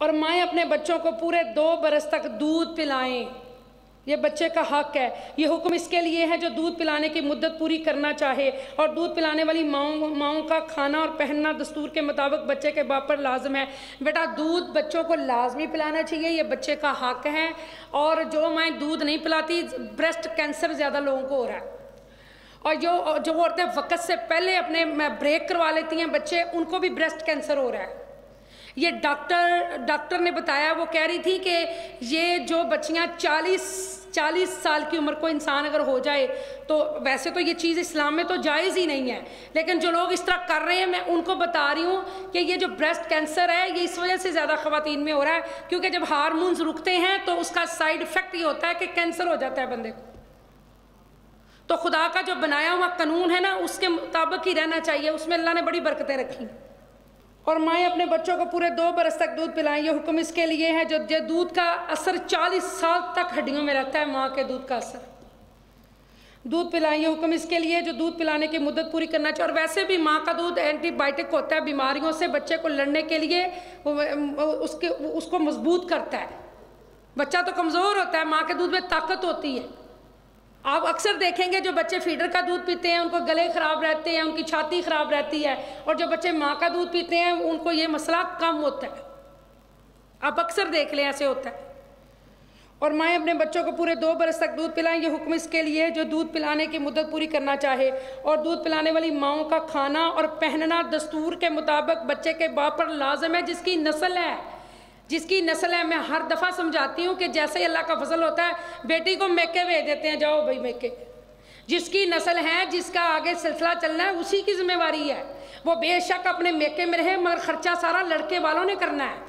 اور مائیں اپنے بچوں کو پورے 2 برس تک دودھ پلائیں، یہ بچے کا حق ہے۔ یہ حکم اس کے لیے ہے جو دودھ پلانے کی مدت پوری کرنا چاہے، اور دودھ پلانے والی ماؤں کا کھانا اور پہننا دستور کے مطابق بچے کے باپ پر لازم ہے۔ بیٹا دودھ بچوں کو لازمی پلانا چاہیے، یہ بچے کا حق ہے۔ اور جو مائیں دودھ نہیں پلاتی، بریسٹ کینسر زیادہ لوگوں کو ہو رہا ہے، اور جو عورتیں وقت سے پہلے اپنے بریک کروا لیتی ہیں بچے، ان کو بھی بریسٹ کینسر ہو رہا ہے۔ یہ ڈاکٹر نے بتایا، وہ کہہ رہی تھی کہ یہ جو بچیاں 40 سال کی عمر کو انسان اگر ہو جائے تو ویسے تو یہ چیز اسلام میں تو جائز ہی نہیں ہے، لیکن جو لوگ اس طرح کر رہے ہیں، میں ان کو بتا رہی ہوں کہ یہ جو بریسٹ کینسر ہے یہ اس وجہ سے زیادہ خواتین میں ہو رہا ہے کیونکہ جب ہارمونز رکتے ہیں تو اس کا سائیڈ ایفیکٹ یہ ہوتا ہے کہ کینسر ہو جاتا ہے بندے کو۔ تو خدا کا جو بنایا ہوا قانون ہے نا، اس کے مطابق ہی رہنا چاہیے، اس میں اللہ نے بڑی برکتیں رکھی۔ اور مائیں اپنے بچوں کو پورے 2 برس تک دودھ پلائیں، یہ حکم اس کے لیے ہے جو دودھ کا اثر 40 سال تک ہڈیوں میں رہتا ہے، ماں کے دودھ کا اثر۔ دودھ پلائیں، یہ حکم اس کے لیے جو دودھ پلانے کی مدت پوری کرنا چاہیے۔ اور ویسے بھی ماں کا دودھ اینٹی بائیوٹک ہوتا ہے، بیماریوں سے بچے کو لڑنے کے لیے اس کو مضبوط کرتا ہے۔ بچہ تو کمزور ہوتا ہے، ماں کے دودھ میں طاقت ہوتی ہے۔ آپ اکثر دیکھیں گے جو بچے فیڈر کا دودھ پیتے ہیں ان کو گلے خراب رہتے ہیں، ان کی چھاتی خراب رہتی ہے، اور جو بچے ماں کا دودھ پیتے ہیں ان کو یہ مسئلہ کم ہوتا ہے۔ آپ اکثر دیکھ لیں ایسے ہوتا ہے۔ اور مائیں اپنے بچوں کو پورے 2 برس تک دودھ پلائیں، یہ حکم اس کے لیے جو دودھ پلانے کی مدت پوری کرنا چاہے، اور دودھ پلانے والی ماؤں کا کھانا اور پہننا دستور کے مطابق بچے کے باپ پر لازم ہے جس کی نسل ہے۔ جس کی نسل ہے، میں ہر دفعہ سمجھاتی ہوں کہ جیسے ہی اللہ کا فضل ہوتا ہے بیٹی کو میکے بھیج دیتے ہیں، جاؤ بھائی میکے۔ جس کی نسل ہے، جس کا آگے سلسلہ چلنا ہے، اسی کی ذمہ داری ہے۔ وہ بے شک اپنے میکے میں رہے مگر خرچہ سارا لڑکے والوں نے کرنا ہے،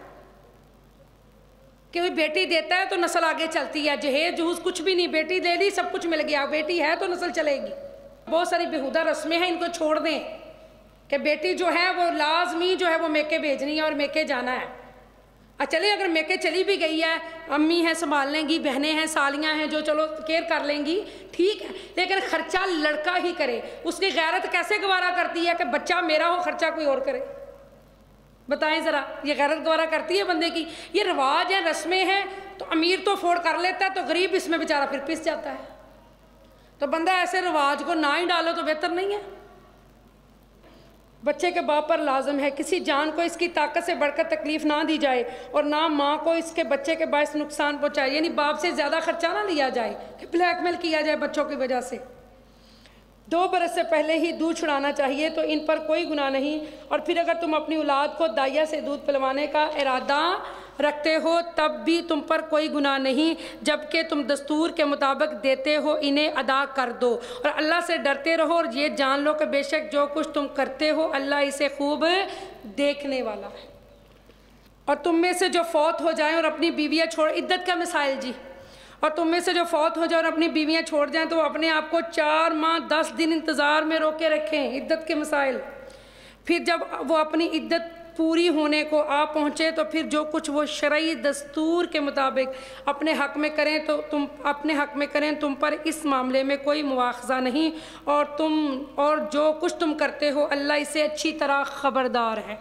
کہ وہ بیٹی دیتا ہے تو نسل آگے چلتی ہے۔ جہیز جہوز کچھ بھی نہیں، بیٹی دے دی سب کچھ مل گیا، بیٹی ہے تو نسل چلے گی۔ بہت ساری بےہودہ رسمیں ہیں، ان کو چھوڑ دیں کہ بیٹی جو ہے وہ لازمی جو ہے وہ میکے بھیجنی ہے اور میکے جانا ہے۔ چلے اگر میکے چلی بھی گئی ہے، امی ہیں سنبھال لیں گی، بہنیں ہیں، سالیاں ہیں جو چلو کیئر کر لیں گی، ٹھیک ہے، لیکن خرچہ لڑکا ہی کرے۔ اس کی غیرت کیسے گوارا کرتی ہے کہ بچہ میرا ہو خرچہ کوئی اور کرے؟ بتائیں ذرا، یہ غیرت گوارا کرتی ہے بندے کی؟ یہ رواج ہیں، رسمیں ہیں، تو امیر تو افورڈ کر لیتا ہے تو غریب اس میں بیچارہ پھر پس جاتا ہے۔ تو بندہ ایسے رواج کو نہ ہی ڈالو تو بہتر نہیں ہے۔ بچے کے باپ پر لازم ہے کسی جان کو اس کی طاقت سے بڑھ کر تکلیف نہ دی جائے، اور نہ ماں کو اس کے بچے کے باعث نقصان پہنچائے، یعنی باپ سے زیادہ خرچہ نہ لیا جائے کہ بلیک میل کیا جائے بچوں کی وجہ سے۔ 2 برس سے پہلے ہی دودھ چھڑانا چاہیے تو ان پر کوئی گناہ نہیں۔ اور پھر اگر تم اپنی اولاد کو دائیا سے دودھ پلوانے کا ارادہ رکھتے ہو تب بھی تم پر کوئی گناہ نہیں، جبکہ تم دستور کے مطابق دیتے ہو انہیں ادا کر دو، اور اللہ سے ڈرتے رہو، اور یہ جان لو کہ بے شک جو کچھ تم کرتے ہو اللہ اسے خوب دیکھنے والا ہے۔ اور تم میں سے جو فوت ہو جائیں اور اپنی بیویاں چھوڑ، عدت کا مسائل جی، اور تم میں سے جو فوت ہو جائیں اور اپنی بیویاں چھوڑ جائیں تو وہ اپنے آپ کو 4 ماہ 10 دن انتظار میں روکے رکھیں، عدت کے مسائل۔ پھر جب وہ اپنی عدت پوری ہونے کو آ پہنچے تو پھر جو کچھ وہ شرعی دستور کے مطابق اپنے حق میں کریں تو تم اپنے حق میں کریں، تم پر اس معاملے میں کوئی مواخذہ نہیں، اور جو کچھ تم کرتے ہو اللہ اسے اچھی طرح خبردار ہے۔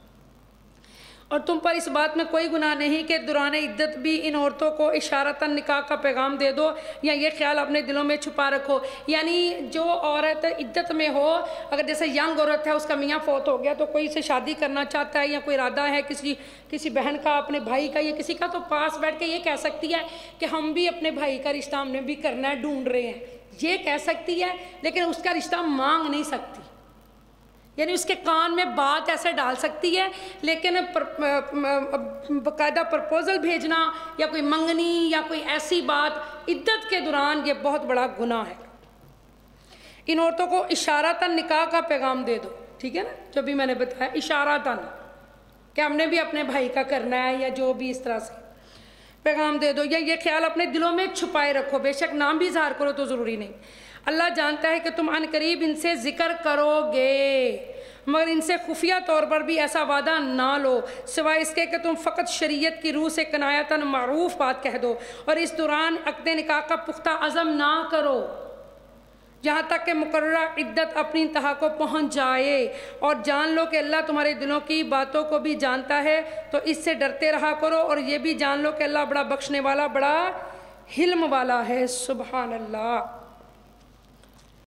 اور تم پر اس بات میں کوئی گناہ نہیں کہ دوران عدت بھی ان عورتوں کو اشارتاً نکاح کا پیغام دے دو، یا یہ خیال اپنے دلوں میں چھپا رکھو۔ یعنی جو عورت عدت میں ہو، اگر جیسے ینگ عورت ہے، اس کا میاں فوت ہو گیا تو کوئی سے شادی کرنا چاہتا ہے یا کوئی ارادہ ہے کسی بہن کا، اپنے بھائی کا یا کسی کا، تو پاس بیٹھ کے یہ کہہ سکتی ہے کہ ہم بھی اپنے بھائی کا رشتہ ہم نے بھی کرنا ہے، ڈھونڈ رہے ہیں، یہ کہہ سکتی ہے، لیکن اس کا رشتہ مانگ نہیں سکتی۔ یعنی اس کے کان میں بات ایسے ڈال سکتی ہے، لیکن باقاعدہ پرپوزل بھیجنا یا کوئی منگنی یا کوئی ایسی بات عدت کے دوران یہ بہت بڑا گناہ ہے۔ ان عورتوں کو اشارتاً نکاح کا پیغام دے دو، ٹھیک ہے نا، جو بھی میں نے بتایا اشارتاً کہ ہم نے بھی اپنے بھائی کا کرنا ہے یا جو بھی اس طرح سے پیغام دے دو، یا یہ خیال اپنے دلوں میں چھپائے رکھو، بے شک نام بھی اظہار کرو تو ضروری نہیں۔ اللہ جانتا ہے کہ تم عن قریب ان سے ذکر کرو گے، مگر ان سے خفیہ طور پر بھی ایسا وعدہ نہ لو سوائے اس کے کہ تم فقط شریعت کی روح سے کنایتاً معروف بات کہہ دو، اور اس دوران عقد نکاح کا پختہ عزم نہ کرو۔ جہاں تک کہ مقررہ عدت اپنی انتہا کو پہنچ جائے، اور جان لو کہ اللہ تمہارے دلوں کی باتوں کو بھی جانتا ہے، تو اس سے ڈرتے رہا کرو، اور یہ بھی جان لو کہ اللہ بڑا بخشنے والا، بڑا حلم والا ہے۔ سبحان اللہ۔